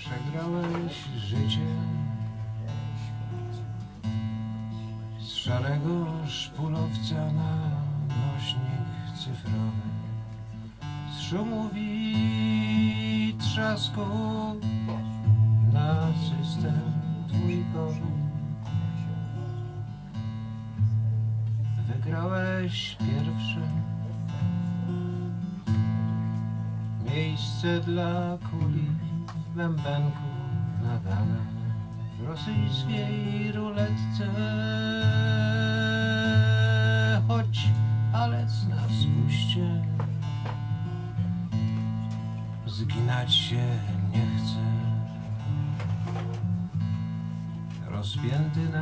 Przegrałeś życie z szarego szpulowca na nośnik cyfrowy, z szumów i trzasku na system dwójkowy. Wygrałeś pierwsze miejsce dla kuli w bębenku nadane w rosyjskiej ruletce. Choć palec na spuście, zginać się nie chce. Rozpięty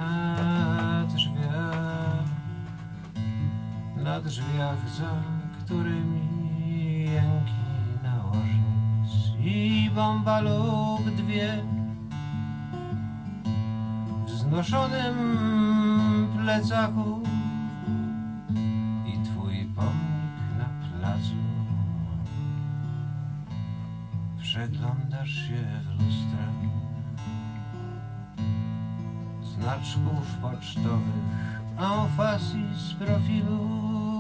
na drzwiach, za którymi jęki nałożnic i bomba lub dwie w wznoszonym plecaku i twój pomnik na placu. Przeglądasz się w lustra znaczków pocztowych, amfasji z profilu,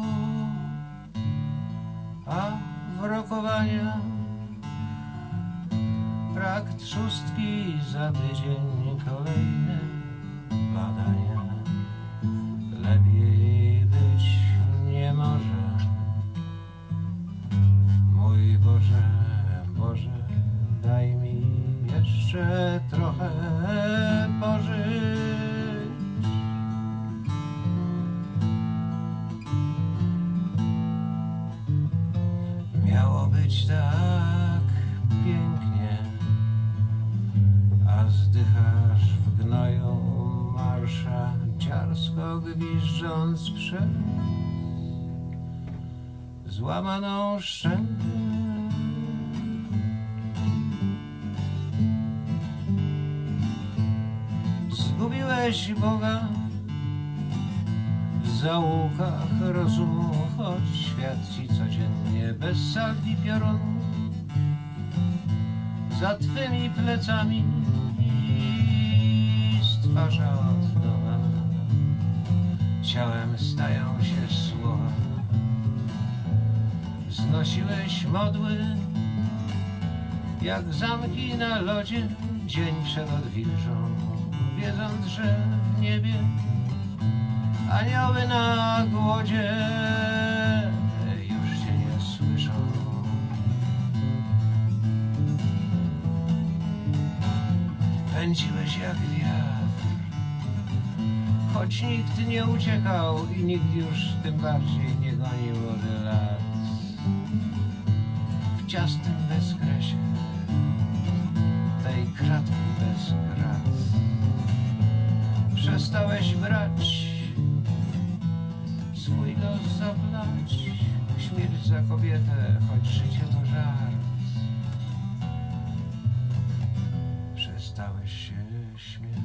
a w rokowania rakt szóstki za tydzień, kolejne badania. Lepiej być nie może. Mój Boże, Boże, daj mi jeszcze trochę pożyć. Miało być tak pięknie, a zdychasz w gnoju marsza, dziarsko gwiżdżąc przez złamaną szczękę. Zgubiłeś Boga w zaułkach rozumu, choć świat ci codziennie bez salw i piorunu za twymi plecami stwarza od nowa. Ciałem stają się słowa. Wznosiłeś modły jak zamki na lodzie dzień przed odwilżą, wiedząc, że w niebie anioły na głodzie już cię nie słyszą. Pędziłeś jak wiatr, choć nikt nie uciekał i nikt już tym bardziej nie gonił od lat. W ciasnym bezkresie tej kratki bez krat przestałeś brać swój los za plać. Śmierć za kobietę, choć życie to żart. Przestałeś się śmiać.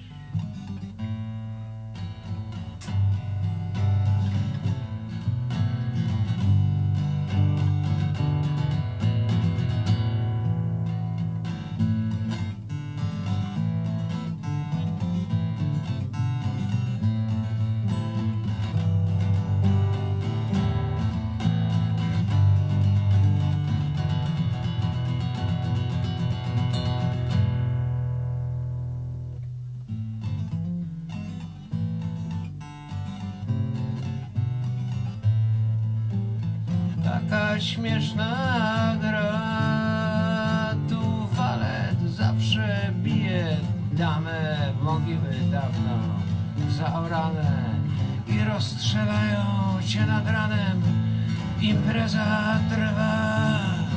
Taka śmieszna gra, tu walet zawsze bije damę, mogiły dawno zaorane i rozstrzelają cię nad ranem. Impreza trwa.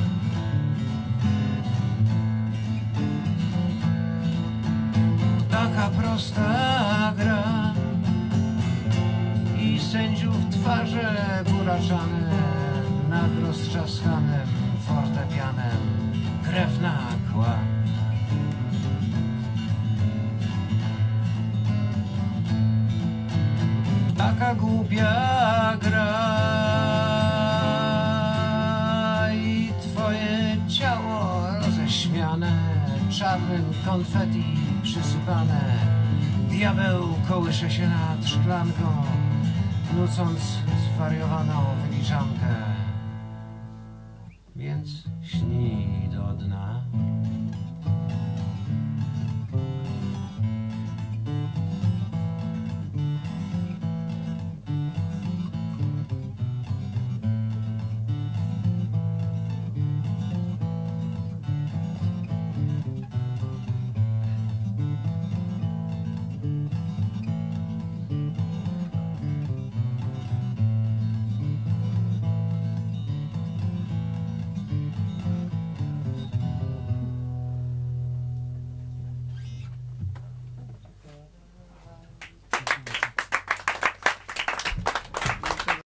Taka prosta gra i sędziów twarze buraczane nad roztrzaskanym fortepianem krew na kład. Taka głupia gra i twoje ciało roześmiane czarnym konfetti przysypane. Diabeł kołysze się nad szklanką, nucąc zwariowaną wyliczankę. Więc śnij do dna.